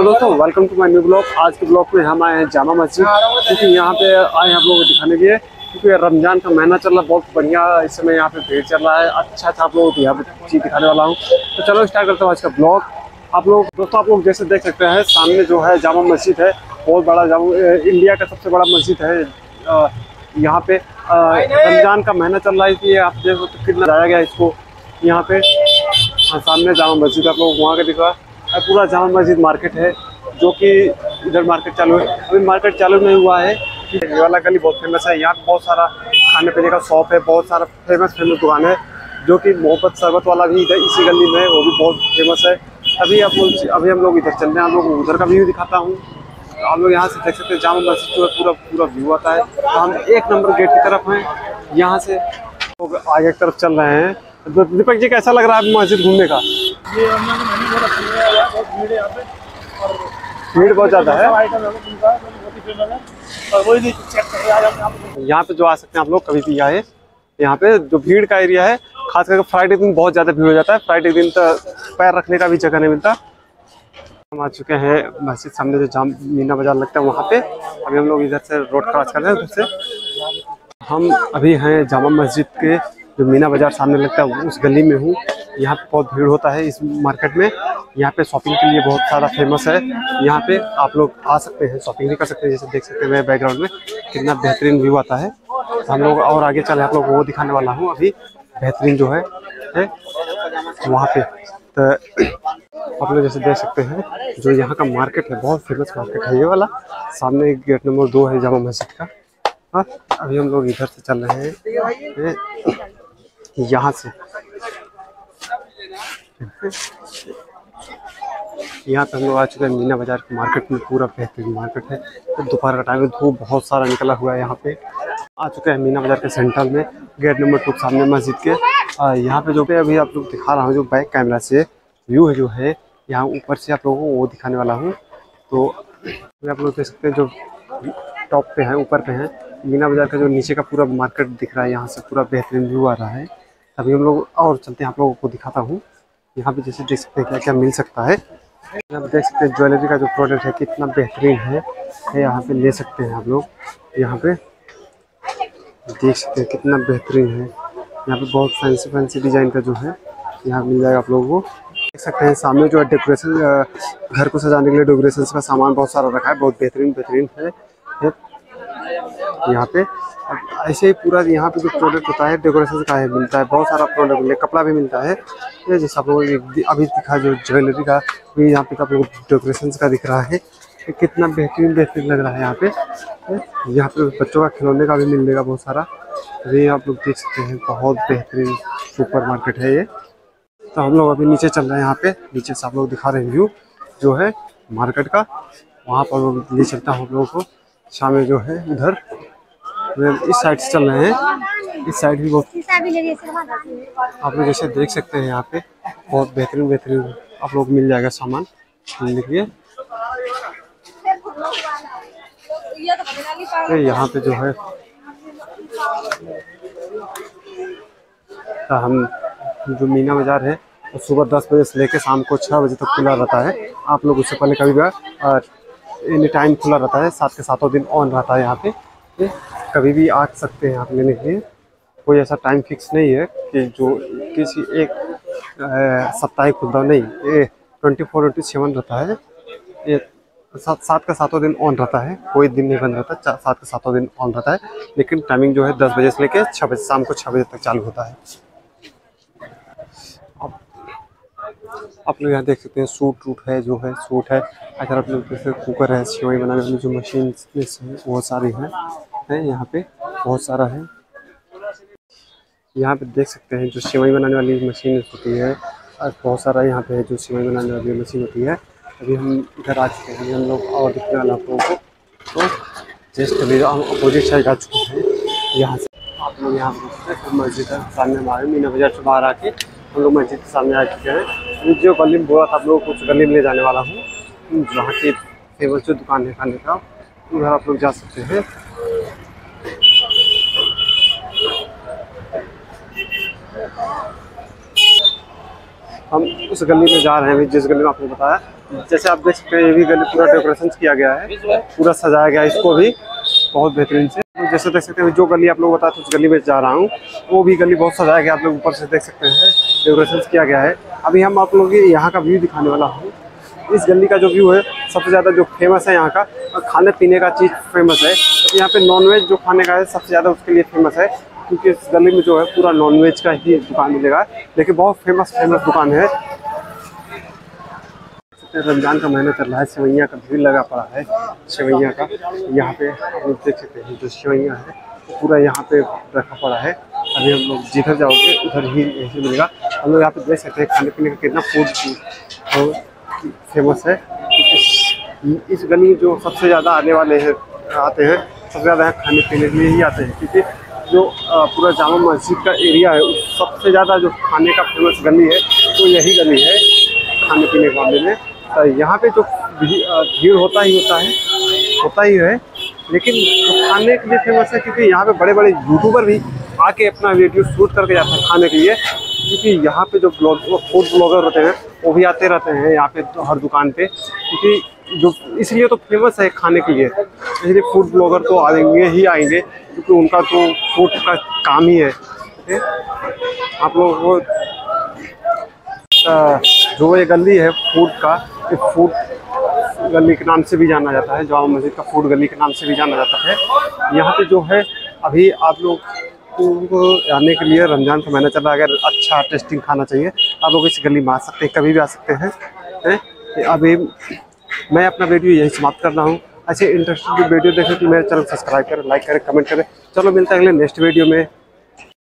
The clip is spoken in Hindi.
दोस्तों, welcome to my new blog. आज के ब्लॉग में हम आए हैं जामा मस्जिद, क्योंकि यहाँ पे आए हैं आप लोगों को दिखाने के लिए, क्योंकि रमजान का महीना चल रहा है। बहुत बढ़िया इस समय यहाँ पे भीड़ चल रहा है। अच्छा आप लोगों को यहाँ पे चीज़ दिखाने वाला हूँ। तो चलो स्टार्ट करता हूँ आज का ब्लॉग। आप लोग जैसे देख सकते हैं, सामने जो है जामा मस्जिद है, बहुत बड़ा इंडिया का सबसे बड़ा मस्जिद है। यहाँ पे रमजान का महीना चल रहा है, इसलिए आप देखो तो कितना लाया गया इसको यहाँ पे। सामने जामा मस्जिद आप लोग वहाँ का दिख रहा है। पूरा जामा मस्जिद मार्केट है, जो कि इधर मार्केट चालू है। अभी मार्केट चालू नहीं हुआ है। ये वाला गली बहुत फेमस है। यहाँ बहुत सारा खाने पीने का शॉप है, बहुत सारा फेमस दुकान है, जो कि मोहब्बत शरबत वाला भी इधर इसी गली में है, वो भी बहुत फेमस है। अभी हम लोग इधर चल रहे हैं, आप लोग उधर का व्यू दिखाता हूँ। आप लोग यहाँ से देख सकते हैं जामा मस्जिद जो है पूरा व्यू आता है। तो हम 1 नंबर गेट की तरफ हैं, यहाँ से आगे की तरफ चल रहे हैं। तो दीपक जी, कैसा लग रहा है मस्जिद घूमने का? ये बहुत भीड़ है यहाँ पे, और भीड़ बहुत ज़्यादा है। यहाँ पे जो आ सकते हैं आप लोग, कभी भी आए। यहाँ पे जो भीड़ का एरिया है, खास करके फ्राइडे दिन बहुत ज़्यादा भीड़ हो जाता है। फ्राइडे दिन तो पैर रखने का भी जगह नहीं मिलता। हम आ चुके हैं मस्जिद सामने, जो मीना बाजार लगता है वहाँ पे। अभी हम लोग इधर से रोड क्रॉस कर रहे हैं। उधर से हम अभी हैं जामा मस्जिद के जो मीना बाजार सामने लगता है उस गली में हूँ। यहाँ पे बहुत भीड़ होता है इस मार्केट में। यहाँ पे शॉपिंग के लिए बहुत सारा फेमस है। यहाँ पे आप लोग आ सकते हैं, शॉपिंग भी कर सकते हैं। जैसे देख सकते हैं मेरे बैकग्राउंड में कितना बेहतरीन व्यू आता है। हम लोग और आगे चले, आप लोग वो दिखाने वाला हूँ। अभी बेहतरीन जो है वहाँ पे। तो आप लोग जैसे देख सकते हैं, जो यहाँ का मार्केट है बहुत फेमस मार्केट है ये वाला। सामने गेट नंबर 2 है जामा मस्जिद का। हाँ, अभी हम लोग इधर से चल रहे हैं, यहाँ से। यहाँ पे हम लोग आ चुके हैं मीना बाजार के मार्केट में। पूरा बेहतरीन मार्केट है। तो दोपहर का टाइम है, धूप बहुत सारा निकला हुआ है। यहाँ पे आ चुके हैं मीना बाजार के सेंटर में, गेट नंबर 2 सामने मस्जिद के। यहाँ पे जो अभी आप लोग दिखा रहा हूँ, जो बैक कैमरा से व्यू है जो है, यहाँ ऊपर से आप लोगों को वो दिखाने वाला हूँ। तो आप लोग देख सकते हैं, जो टॉप पे है, ऊपर पे है मीना बाजार का, जो नीचे का पूरा मार्केट दिख रहा है। यहाँ से पूरा बेहतरीन व्यू आ रहा है। अभी हम लोग और चलते हैं, आप लोगों को दिखाता हूँ। यहाँ पे जैसे देख सकते हैं क्या क्या मिल सकता है। यहाँ पे देख सकते हैं ज्वेलरी का जो प्रोडक्ट है कितना बेहतरीन है। यहाँ पे ले सकते हैं आप लोग। यहाँ पे देख सकते हैं कितना बेहतरीन है। यहाँ पे बहुत फैंसी डिजाइन का जो है यहाँ मिल जाएगा आप लोगों को। देख सकते हैं सामने जो है डेकोरेशन, घर को सजाने के लिए डेकोरेशन का सामान बहुत सारा रखा है। बहुत बेहतरीन है यहाँ पे। ऐसे ही पूरा यहाँ पे जो प्रोडक्ट होता है डेकोरेशन का है, मिलता है। बहुत सारा प्रोडक्ट मिलता है, कपड़ा भी मिलता है। ये जैसा आप लोग अभी दिखा जो ज्वेलरी का भी यहाँ पे आप लोग डेकोरेशन का दिख रहा है। कितना बेहतरीन लग रहा है यहाँ पे। यहाँ पे बच्चों का खिलौने का भी मिलेगा बहुत सारा। ये आप लोग देख सकते हैं, बहुत बेहतरीन सुपर मार्केट है ये। तो हम लोग अभी नीचे चल रहे हैं। यहाँ पे नीचे से आप लोग दिखा रहे हैं व्यू जो है मार्केट का। वहाँ पर ले चलता हूँ आप लोगों को। सामने जो है उधर इस साइड से चल रहे हैं। इस साइड भी बहुत आप लोग जैसे देख सकते हैं, यहाँ पे बहुत बेहतरीन आप लोग मिल जाएगा सामान लेने के लिए। यहाँ पे जो है हम जो मीना बाजार है वो सुबह 10 बजे से लेकर शाम को 6 बजे तक खुला रहता है। आप लोग उससे पहले कभी भी एनी टाइम खुला रहता है। 7 के 7 दिन ऑन रहता है। यहाँ पे कभी भी आ सकते हैं आप लेने के लिए। कोई ऐसा टाइम फिक्स नहीं है कि जो किसी एक साप्ताहिक खुलता नहीं। ये 24/7 रहता है। ये 7 के 7 दिन ऑन रहता है। कोई दिन नहीं बंद रहता। 7 के 7 दिन ऑन रहता है। लेकिन टाइमिंग जो है 10 बजे से लेकर 6 बजे, शाम को 6 बजे तक चालू होता है। आप लोग यहाँ देख सकते हैं सूट है जो है सूट है। अगर आप लोग जैसे कुकर है, सेवई बनाने वाली जो मशीन बहुत सारी हैं यहाँ पे, बहुत सारा है। यहाँ पे देख सकते हैं जो सेवई बनाने वाली मशीन होती है, बहुत सारा यहाँ पे है जो सेवई बनाने वाली मशीन होती है। अभी हम इधर आ चुके हैं। हम लोग और दिखने वाला आप लोगों को। तो जस्ट अभी हम अपोजिट साइड आ चुके हैं। यहाँ से आप लोग यहाँ मस्जिद है सामने हमारे मीना बाजार से बाहर आके हम लोग मस्जिद के सामने आ चुके हैं। जो गली में बोला था आप लोगों को, उस गली में ले जाने वाला हूँ। जहाँ की फेमस जो दुकान है खाने का, उधर आप लोग जा सकते हैं। हम उस गली में जा रहे हैं जिस गली में आपने बताया। जैसे आप देख सकते हैं ये भी गली पूरा डेकोरेशन किया गया है, पूरा सजाया गया है इसको भी बहुत बेहतरीन से। तो जैसे देख सकते हैं जो गली आप लोग बताया था उस गली में जा रहा हूँ, वो भी गली बहुत सजाया गया, आप लोग ऊपर से देख सकते हैं डेकोरेशन किया गया है। अभी हम आप लोगों को यहाँ का व्यू दिखाने वाला हूँ। इस गली का जो व्यू है सबसे ज़्यादा जो फेमस है यहाँ का खाने पीने का चीज़ फेमस है। तो यहाँ पे नॉनवेज जो खाने का है सबसे ज़्यादा उसके लिए फेमस है, क्योंकि इस गली में जो है पूरा नॉनवेज का ही दुकान मिलेगा। लेकिन बहुत फेमस दुकान है। रमजान का महीना चल रहा है, सेवैयाँ का भीड़ लगा पड़ा है सेवैयाँ का। यहाँ पे आप लोग देख सकते हैं जो सेवैयाँ है वो पूरा यहाँ पे रखा पड़ा है। अभी हम लोग जिधर जाओगे उधर ही यही मिलेगा। हम लोग यहाँ पे देख सकते हैं खाने पीने का कितना फूड फेमस है। इस गली में जो सबसे ज़्यादा आने वाले हैं आते हैं, सबसे ज़्यादा खाने पीने के लिए ही आते हैं, क्योंकि जो पूरा जामा मस्जिद का एरिया है सबसे ज़्यादा जो खाने का फेमस गली है तो यही गली है खाने पीने के मामले में। तो यहाँ पे जो भीड़ होता ही है, लेकिन तो खाने के लिए फेमस है, क्योंकि यहाँ पे बड़े बड़े यूट्यूबर भी आके अपना वीडियो शूट करके जाते हैं खाने के लिए। क्योंकि यहाँ पे जो फूड ब्लॉगर होते हैं वो भी आते रहते हैं यहाँ पे तो हर दुकान पे, क्योंकि जो इसलिए तो फेमस है खाने के लिए। इसलिए फूड ब्लॉगर तो आएंगे, क्योंकि उनका तो फूड का काम ही है। आप लोगों को जो ये गली है फूड का, ये फूड गली के नाम से भी जाना जाता है, जामा मस्जिद का फूड गली के नाम से भी जाना जाता है। यहाँ पे जो है अभी आप लोग को आने के लिए रमज़ान का महीना चल रहा है, अगर अच्छा टेस्टिंग खाना चाहिए आप लोग इस गली में आ सकते हैं, कभी भी आ सकते हैं। अभी मैं अपना वीडियो यही समाप्त कर रहा हूँ। ऐसे इंटरेस्टिंग वीडियो देखें तो मेरे चैनल सब्सक्राइब करें, लाइक करें, कमेंट करें। चलो मिलते हैं अगले नेक्स्ट वीडियो में।